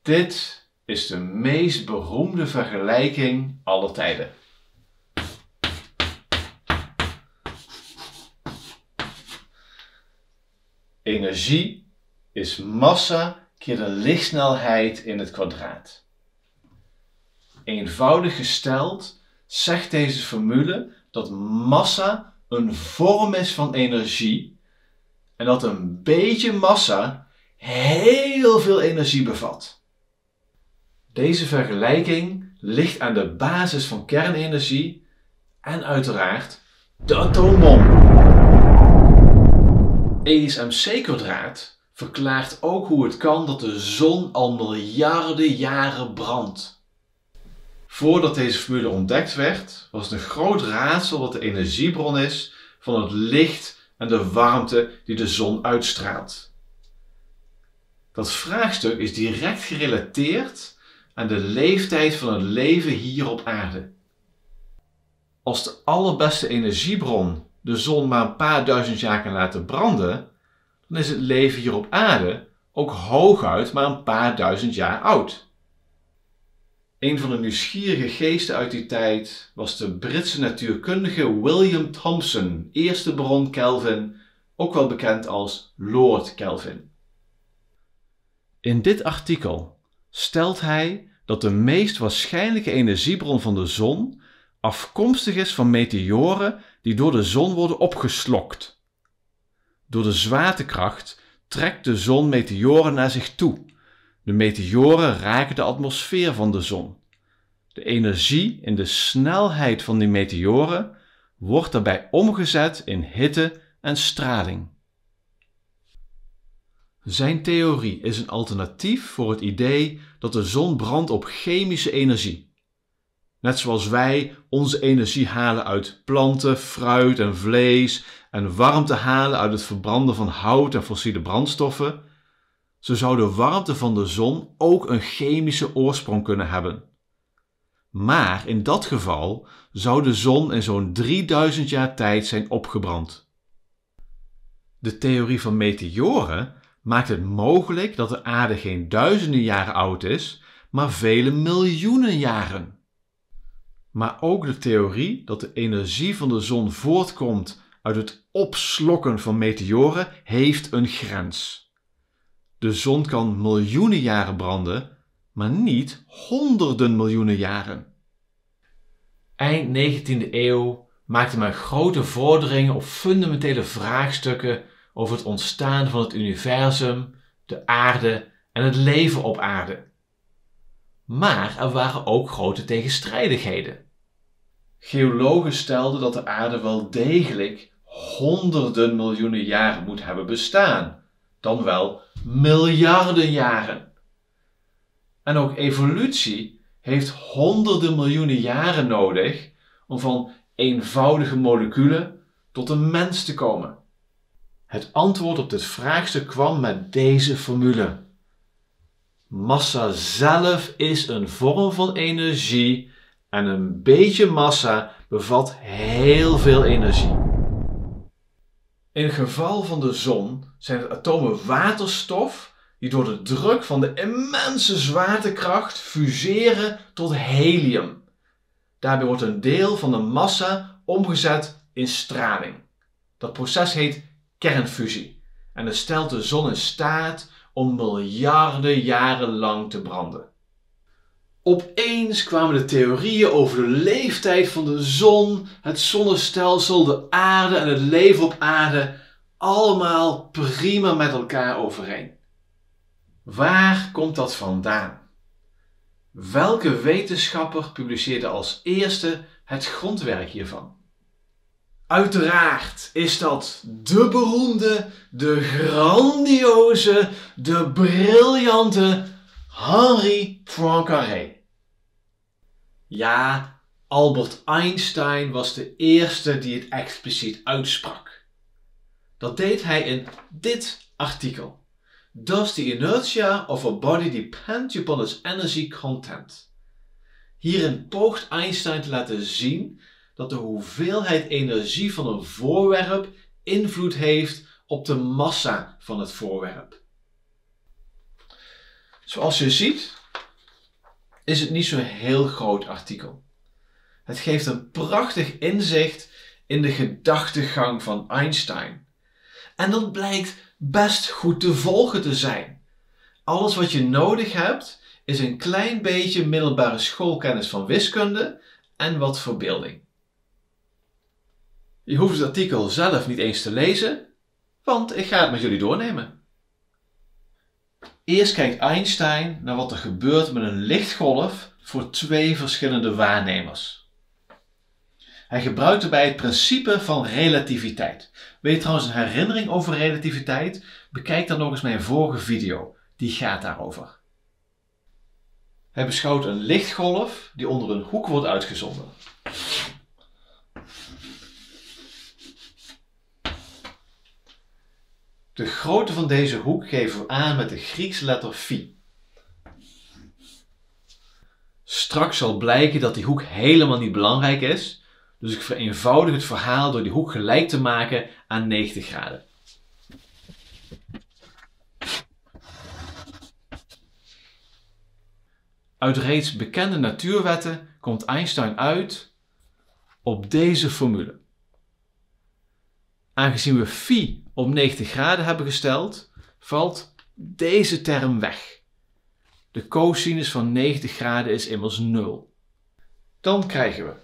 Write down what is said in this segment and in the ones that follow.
Dit is de meest beroemde vergelijking aller tijden. Energie is massa keer de lichtsnelheid in het kwadraat. Eenvoudig gesteld zegt deze formule dat massa een vorm is van energie en dat een beetje massa heel veel energie bevat. Deze vergelijking ligt aan de basis van kernenergie en uiteraard de atoombom. ESMC² verklaart ook hoe het kan dat de zon al miljarden jaren brandt. Voordat deze formule ontdekt werd, was het een groot raadsel wat de energiebron is van het licht en de warmte die de zon uitstraalt. Dat vraagstuk is direct gerelateerd aan de leeftijd van het leven hier op aarde. Als de allerbeste energiebron de zon maar een paar duizend jaar kan laten branden, dan is het leven hier op aarde ook hooguit maar een paar duizend jaar oud. Een van de nieuwsgierige geesten uit die tijd was de Britse natuurkundige William Thomson, eerste baron Kelvin, ook wel bekend als Lord Kelvin. In dit artikel stelt hij dat de meest waarschijnlijke energiebron van de zon afkomstig is van meteoren die door de zon worden opgeslokt. Door de zwaartekracht trekt de zon meteoren naar zich toe. De meteoren raken de atmosfeer van de zon. De energie in de snelheid van die meteoren wordt daarbij omgezet in hitte en straling. Zijn theorie is een alternatief voor het idee dat de zon brandt op chemische energie. Net zoals wij onze energie halen uit planten, fruit en vlees en warmte halen uit het verbranden van hout en fossiele brandstoffen, zo zou de warmte van de zon ook een chemische oorsprong kunnen hebben. Maar in dat geval zou de zon in zo'n 3000 jaar tijd zijn opgebrand. De theorie van meteoren maakt het mogelijk dat de aarde geen duizenden jaren oud is, maar vele miljoenen jaren. Maar ook de theorie dat de energie van de zon voortkomt uit het opslokken van meteoren heeft een grens. De zon kan miljoenen jaren branden, maar niet honderden miljoenen jaren. Eind 19e eeuw maakte men grote vorderingen op fundamentele vraagstukken over het ontstaan van het universum, de aarde en het leven op aarde. Maar er waren ook grote tegenstrijdigheden. Geologen stelden dat de aarde wel degelijk honderden miljoenen jaren moet hebben bestaan, dan wel miljarden jaren. En ook evolutie heeft honderden miljoenen jaren nodig om van eenvoudige moleculen tot een mens te komen. Het antwoord op dit vraagstuk kwam met deze formule. Massa zelf is een vorm van energie en een beetje massa bevat heel veel energie. In het geval van de zon zijn het atomen waterstof die door de druk van de immense zwaartekracht fuseren tot helium. Daarbij wordt een deel van de massa omgezet in straling. Dat proces heet kernfusie en het stelt de zon in staat om miljarden jaren lang te branden. Opeens kwamen de theorieën over de leeftijd van de zon, het zonnestelsel, de aarde en het leven op aarde allemaal prima met elkaar overeen. Waar komt dat vandaan? Welke wetenschapper publiceerde als eerste het grondwerk hiervan? Uiteraard is dat de beroemde, de grandioze, de briljante Henri Poincaré. Ja, Albert Einstein was de eerste die het expliciet uitsprak. Dat deed hij in dit artikel. Does the inertia of a body depend upon its energy content? Hierin poogt Einstein te laten zien dat de hoeveelheid energie van een voorwerp invloed heeft op de massa van het voorwerp. Zoals je ziet is het niet zo'n heel groot artikel. Het geeft een prachtig inzicht in de gedachtegang van Einstein. En dat blijkt best goed te volgen te zijn. Alles wat je nodig hebt is een klein beetje middelbare schoolkennis van wiskunde en wat verbeelding. Je hoeft het artikel zelf niet eens te lezen, want ik ga het met jullie doornemen. Eerst kijkt Einstein naar wat er gebeurt met een lichtgolf voor twee verschillende waarnemers. Hij gebruikt erbij het principe van relativiteit. Wil je trouwens een herinnering over relativiteit? Bekijk dan nog eens mijn vorige video, die gaat daarover. Hij beschouwt een lichtgolf die onder een hoek wordt uitgezonden. De grootte van deze hoek geven we aan met de Griekse letter phi. Straks zal blijken dat die hoek helemaal niet belangrijk is, dus ik vereenvoudig het verhaal door die hoek gelijk te maken aan 90 graden. Uit reeds bekende natuurwetten komt Einstein uit op deze formule. Aangezien we phi op 90 graden hebben gesteld, valt deze term weg. De cosinus van 90 graden is immers 0. Dan krijgen we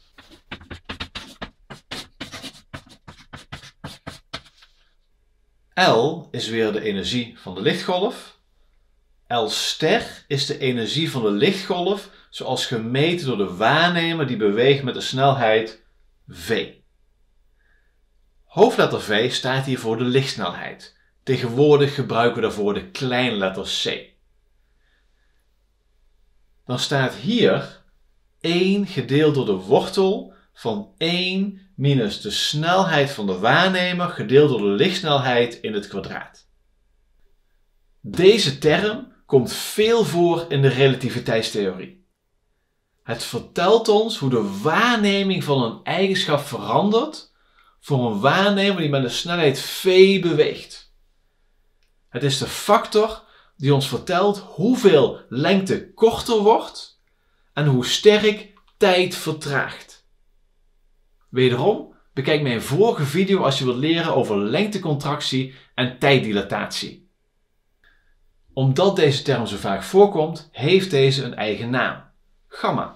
L is weer de energie van de lichtgolf. L ster is de energie van de lichtgolf zoals gemeten door de waarnemer die beweegt met de snelheid v. Hoofdletter v staat hier voor de lichtsnelheid. Tegenwoordig gebruiken we daarvoor de kleine letter c. Dan staat hier 1 gedeeld door de wortel van 1 minus de snelheid van de waarnemer gedeeld door de lichtsnelheid in het kwadraat. Deze term komt veel voor in de relativiteitstheorie. Het vertelt ons hoe de waarneming van een eigenschap verandert voor een waarnemer die met een snelheid v beweegt. Het is de factor die ons vertelt hoeveel lengte korter wordt en hoe sterk tijd vertraagt. Wederom, bekijk mijn vorige video als je wilt leren over lengtecontractie en tijddilatatie. Omdat deze term zo vaak voorkomt, heeft deze een eigen naam: gamma.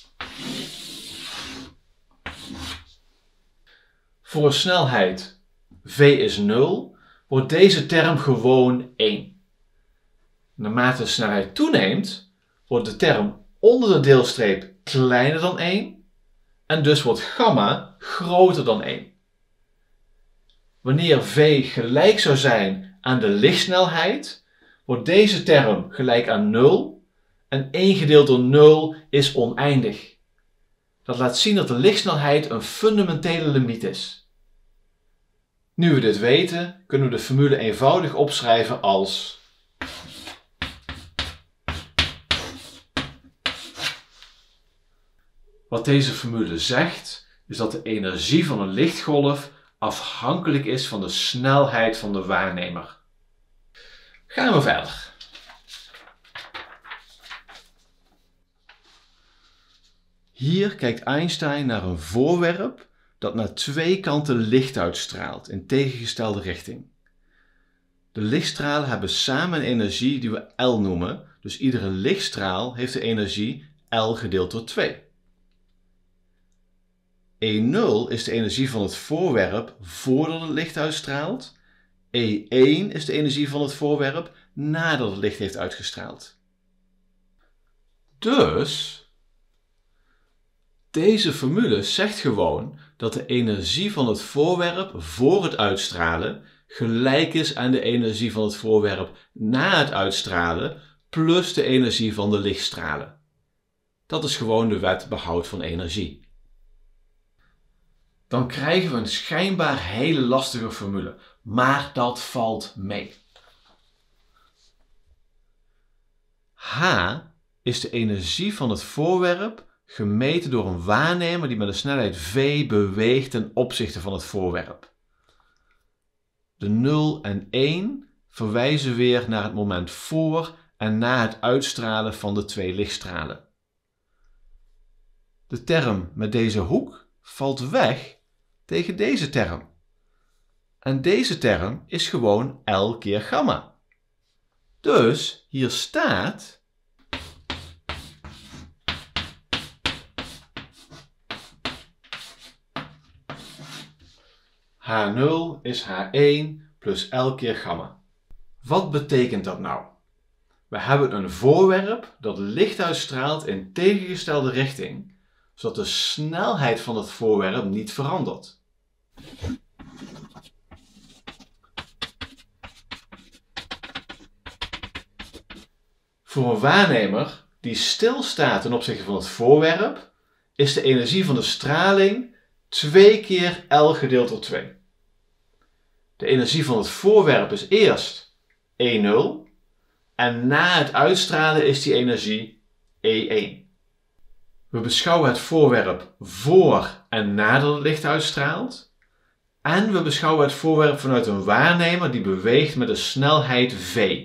Voor een snelheid v is 0, wordt deze term gewoon 1. Naarmate de snelheid toeneemt, wordt de term onder de deelstreep kleiner dan 1 en dus wordt gamma groter dan 1. Wanneer v gelijk zou zijn aan de lichtsnelheid, wordt deze term gelijk aan 0 en 1 gedeeld door 0 is oneindig. Dat laat zien dat de lichtsnelheid een fundamentele limiet is. Nu we dit weten, kunnen we de formule eenvoudig opschrijven als wat deze formule zegt, is dat de energie van een lichtgolf afhankelijk is van de snelheid van de waarnemer. Gaan we verder. Hier kijkt Einstein naar een voorwerp dat naar twee kanten licht uitstraalt in tegengestelde richting. De lichtstralen hebben samen een energie die we L noemen, dus iedere lichtstraal heeft de energie L gedeeld door 2. E0 is de energie van het voorwerp voordat het licht uitstraalt. E1 is de energie van het voorwerp nadat het licht heeft uitgestraald. Dus deze formule zegt gewoon dat de energie van het voorwerp voor het uitstralen gelijk is aan de energie van het voorwerp na het uitstralen plus de energie van de lichtstralen. Dat is gewoon de wet behoud van energie. Dan krijgen we een schijnbaar hele lastige formule, maar dat valt mee. H is de energie van het voorwerp gemeten door een waarnemer die met een snelheid v beweegt ten opzichte van het voorwerp. De 0 en 1 verwijzen weer naar het moment voor en na het uitstralen van de twee lichtstralen. De term met deze hoek valt weg tegen deze term. En deze term is gewoon L keer gamma. Dus hier staat H0 is H1 plus L keer gamma. Wat betekent dat nou? We hebben een voorwerp dat licht uitstraalt in tegengestelde richting, zodat de snelheid van het voorwerp niet verandert. Voor een waarnemer die stilstaat ten opzichte van het voorwerp, is de energie van de straling 2 keer L gedeeld door 2. De energie van het voorwerp is eerst E0 en na het uitstralen is die energie E1. We beschouwen het voorwerp voor en nadat het licht uitstraalt. En we beschouwen het voorwerp vanuit een waarnemer die beweegt met een snelheid v.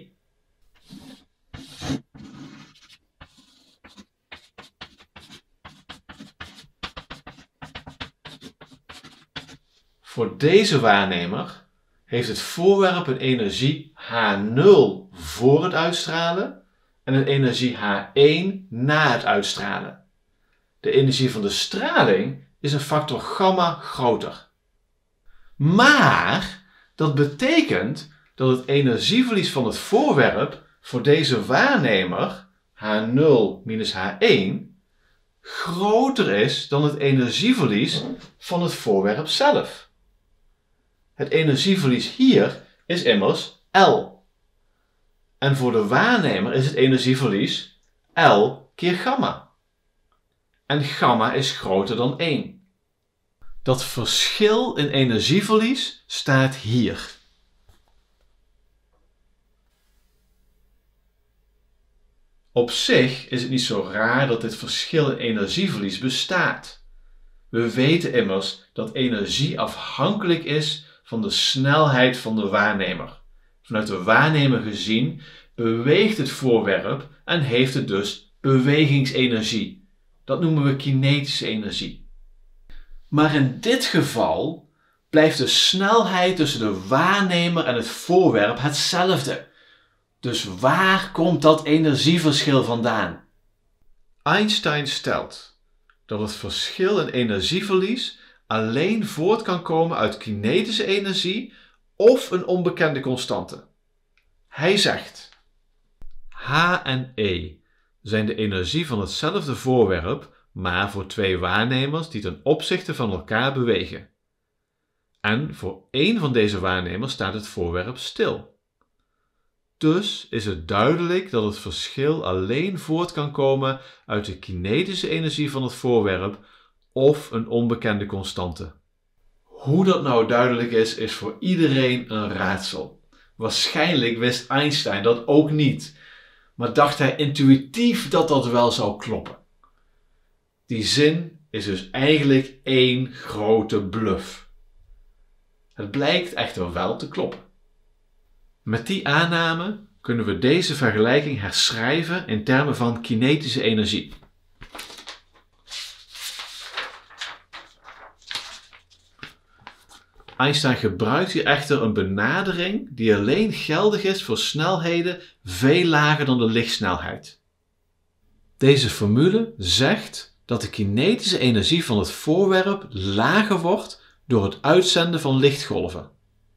Voor deze waarnemer heeft het voorwerp een energie H0 voor het uitstralen en een energie H1 na het uitstralen. De energie van de straling is een factor gamma groter. Maar dat betekent dat het energieverlies van het voorwerp voor deze waarnemer, H0 minus H1, groter is dan het energieverlies van het voorwerp zelf. Het energieverlies hier is immers L. En voor de waarnemer is het energieverlies L keer gamma. En gamma is groter dan 1. Dat verschil in energieverlies staat hier. Op zich is het niet zo raar dat dit verschil in energieverlies bestaat. We weten immers dat energie afhankelijk is van de snelheid van de waarnemer. Vanuit de waarnemer gezien beweegt het voorwerp en heeft het dus bewegingsenergie. Dat noemen we kinetische energie. Maar in dit geval blijft de snelheid tussen de waarnemer en het voorwerp hetzelfde. Dus waar komt dat energieverschil vandaan? Einstein stelt dat het verschil in energieverlies alleen voort kan komen uit kinetische energie of een onbekende constante. Hij zegt: H en E zijn de energie van hetzelfde voorwerp, maar voor twee waarnemers die ten opzichte van elkaar bewegen. En voor één van deze waarnemers staat het voorwerp stil. Dus is het duidelijk dat het verschil alleen voort kan komen uit de kinetische energie van het voorwerp of een onbekende constante. Hoe dat nou duidelijk is voor iedereen een raadsel. Waarschijnlijk wist Einstein dat ook niet, maar dacht hij intuïtief dat dat wel zou kloppen. Die zin is dus eigenlijk één grote bluff. Het blijkt echter wel te kloppen. Met die aanname kunnen we deze vergelijking herschrijven in termen van kinetische energie. Einstein gebruikt hier echter een benadering die alleen geldig is voor snelheden veel lager dan de lichtsnelheid. Deze formule zegt dat de kinetische energie van het voorwerp lager wordt door het uitzenden van lichtgolven.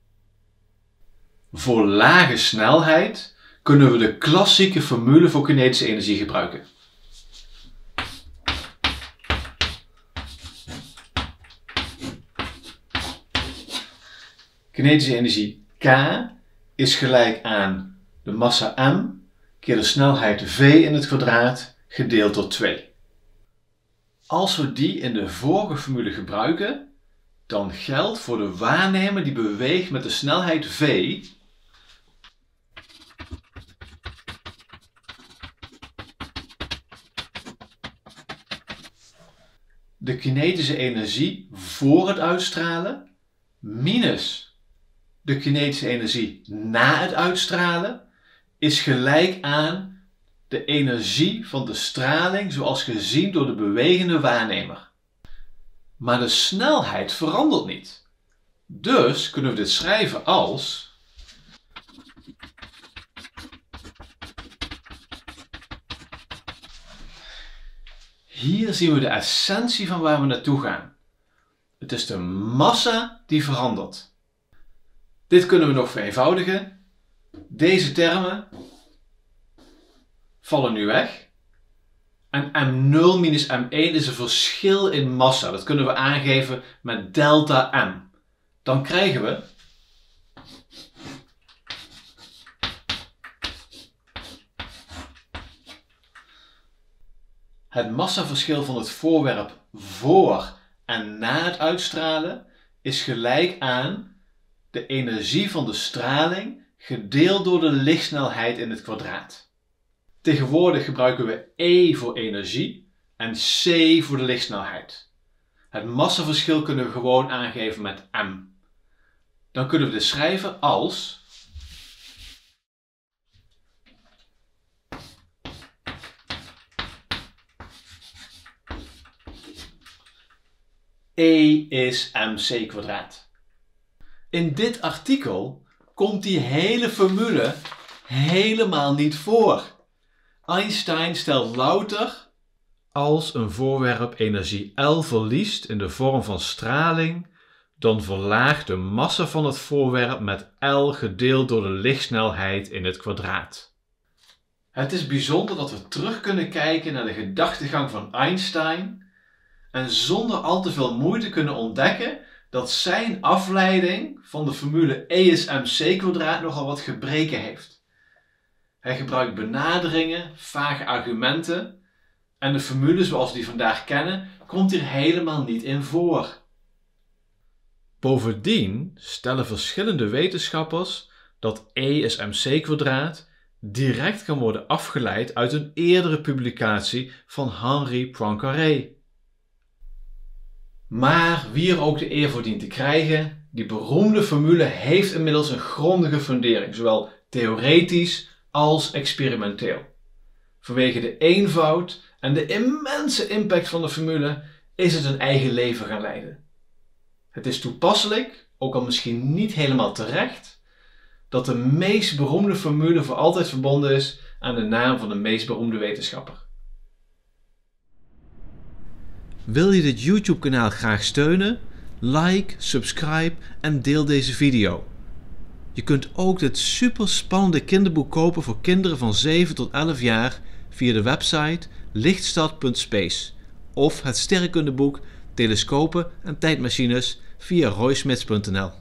Voor lage snelheid kunnen we de klassieke formule voor kinetische energie gebruiken. Kinetische energie K is gelijk aan de massa m keer de snelheid v in het kwadraat gedeeld door 2. Als we die in de vorige formule gebruiken, dan geldt voor de waarnemer die beweegt met de snelheid v de kinetische energie voor het uitstralen minus de kinetische energie na het uitstralen is gelijk aan de energie van de straling zoals gezien door de bewegende waarnemer. Maar de snelheid verandert niet. Dus kunnen we dit schrijven als hier zien we de essentie van waar we naartoe gaan. Het is de massa die verandert. Dit kunnen we nog vereenvoudigen. Deze termen vallen nu weg. En m0 minus m1 is een verschil in massa. Dat kunnen we aangeven met delta m. Dan krijgen we het massaverschil van het voorwerp voor en na het uitstralen is gelijk aan de energie van de straling gedeeld door de lichtsnelheid in het kwadraat. Tegenwoordig gebruiken we E voor energie en C voor de lichtsnelheid. Het massaverschil kunnen we gewoon aangeven met m. Dan kunnen we dit schrijven als E is mc kwadraat. In dit artikel komt die hele formule helemaal niet voor. Einstein stelt louter als een voorwerp energie L verliest in de vorm van straling, dan verlaagt de massa van het voorwerp met L gedeeld door de lichtsnelheid in het kwadraat. Het is bijzonder dat we terug kunnen kijken naar de gedachtegang van Einstein en zonder al te veel moeite kunnen ontdekken dat zijn afleiding van de formule E is mc kwadraat nogal wat gebreken heeft. Hij gebruikt benaderingen, vage argumenten en de formule zoals we die vandaag kennen komt hier helemaal niet in voor. Bovendien stellen verschillende wetenschappers dat E is mc kwadraat direct kan worden afgeleid uit een eerdere publicatie van Henri Poincaré. Maar wie er ook de eer voor dient te krijgen, die beroemde formule heeft inmiddels een grondige fundering, zowel theoretisch als experimenteel. Vanwege de eenvoud en de immense impact van de formule is het een eigen leven gaan leiden. Het is toepasselijk, ook al misschien niet helemaal terecht, dat de meest beroemde formule voor altijd verbonden is aan de naam van de meest beroemde wetenschapper. Wil je dit YouTube-kanaal graag steunen? Like, subscribe en deel deze video. Je kunt ook dit super spannende kinderboek kopen voor kinderen van 7 tot 11 jaar via de website lichtstad.space of het sterrenkundeboek Telescopen en tijdmachines via roysmits.nl.